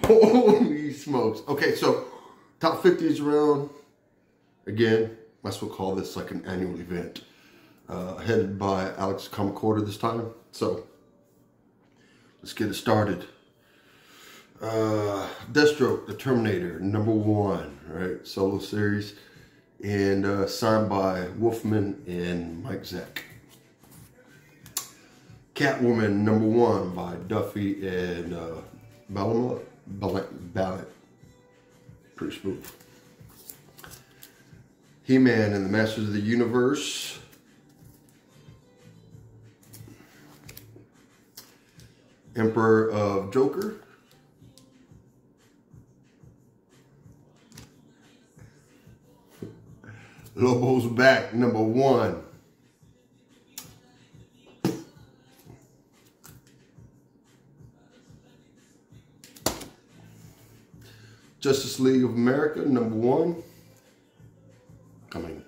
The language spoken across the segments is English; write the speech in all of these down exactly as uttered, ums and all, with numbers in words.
Holy smokes. Okay, so top fifty is around. Again, might as well call this like an annual event. Uh, headed by Alex Comic Hoarder this time. So, let's get it started. Uh, Deathstroke, the Terminator, number one, right? Solo series. And uh, signed by Wolfman and Mike Zeck. Catwoman, number one by Duffy and uh, Ballama, Ballot, Ballot. Pretty smooth. He-Man and the Masters of the Universe. Emperor of Joker. Lobo's Back, number one. Justice League of America, number one. Coming.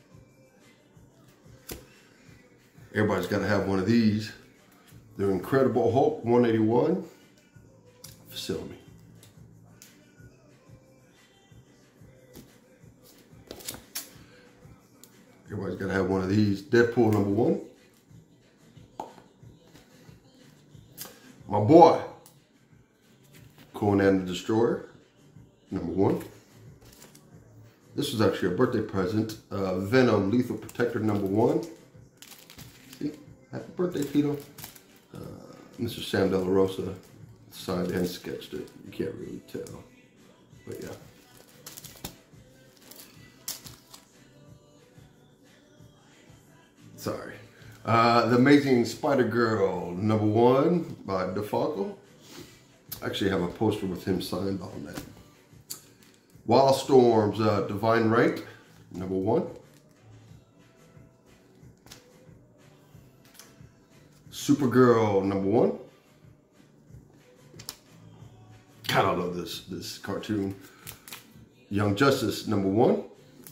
Everybody's got to have one of these. The Incredible Hulk, one eighty-one. Facility. Everybody's got to have one of these. Deadpool, number one. My boy, Conan the Destroyer, number one. This was actually a birthday present. Uh, Venom, Lethal Protector, number one. See? Happy birthday, Tito. Uh, Mister Sam De La Rosa signed and sketched it. You can't really tell. But yeah. Sorry. Uh, The Amazing Spider-Girl, number one by DeFalco. I actually have a poster with him signed on that. Wildstorm's uh, Divine Right, number one. Supergirl, number one. God, I love this, this cartoon. Young Justice, number one.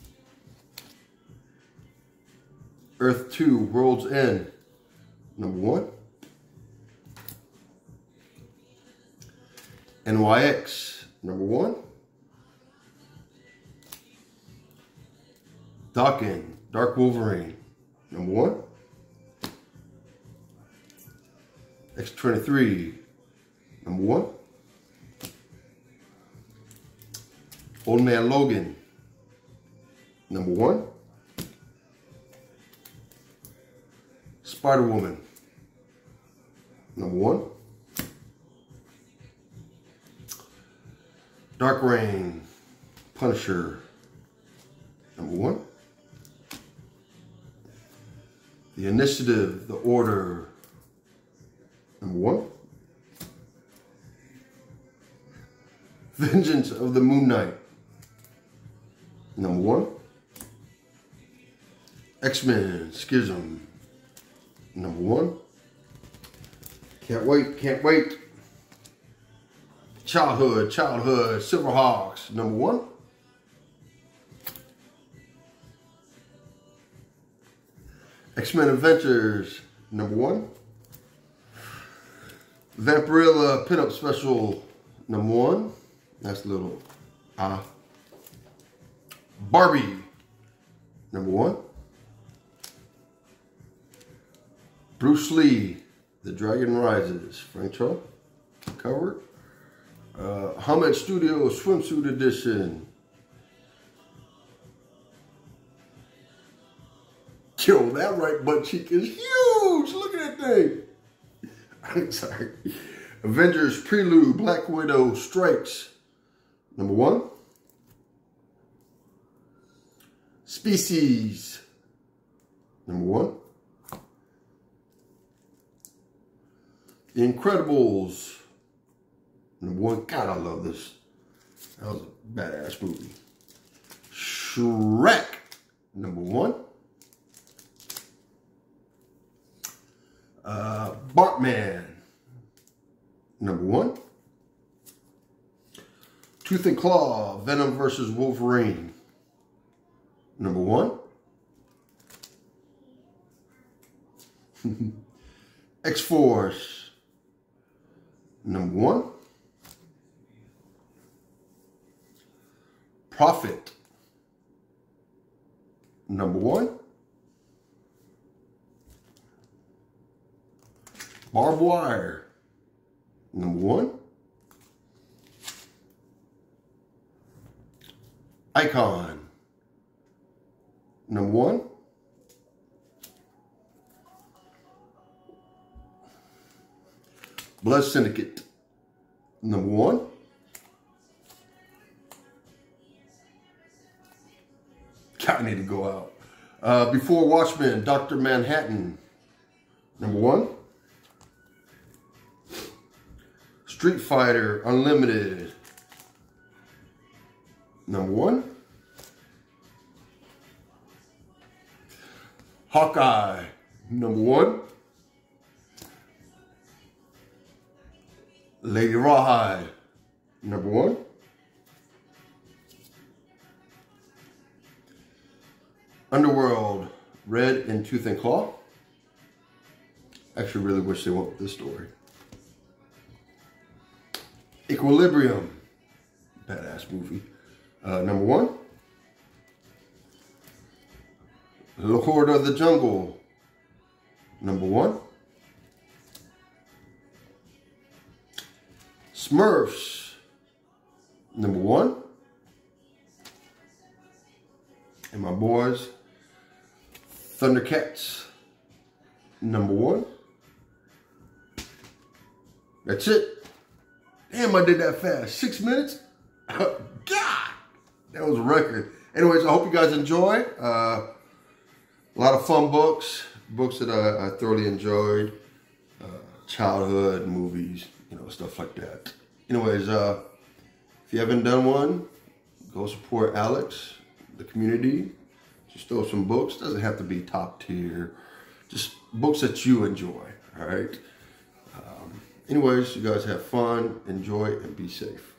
Earth two, World's End, number one. N Y X, number one. Daken, Dark Wolverine, number one. X twenty-three, number one. Old Man Logan, number one. Spider-Woman, number one. Dark Reign, Punisher, number one. The Initiative, The Order, number one. Vengeance of the Moon Knight, number one. X-Men, Schism, number one. Can't wait, can't wait. Childhood, Childhood, Silverhawks, number one. X-Men Adventures, number one. Vampirilla Pinup Special, number one. That's a little ah. Uh, Barbie, number one. Bruce Lee, The Dragon Rises, Frank Cho, cover. Uh, Hamed Studio Swimsuit Edition. Yo, that right butt cheek is huge. Look at that thing. I'm sorry. Avengers Prelude, Black Widow Strikes, number one. Species, number one. The Incredibles, number one. God, I love this. That was a badass movie. Shrek, number one. Uh, Bartman, number one. Tooth and Claw, Venom versus Wolverine, number one. X-Force, number one. Prophet, number one. Barbed Wire, number one. Icon, number one. Blood Syndicate, number one. I need to go out. Uh, Before Watchmen, Doctor Manhattan, number one. Street Fighter Unlimited, number one. Hawkeye, number one. Lady Rawhide, number one. Underworld, Red in Tooth and Claw. Actually, really wish they went with this story. Equilibrium, badass movie. Uh, number one. Lord of the Jungle, number one. Smurfs, number one. And my boys, Thundercats, number one. That's it. Damn, I did that fast. Six minutes? God, that was a record. Anyways, I hope you guys enjoy. Uh, a lot of fun books, books that I, I thoroughly enjoyed. Uh, childhood movies, you know, stuff like that. Anyways, uh, if you haven't done one, go support Alex, the community. Just throw some books. Doesn't have to be top tier. Just books that you enjoy, all right? Um, anyways, you guys have fun, enjoy, and be safe.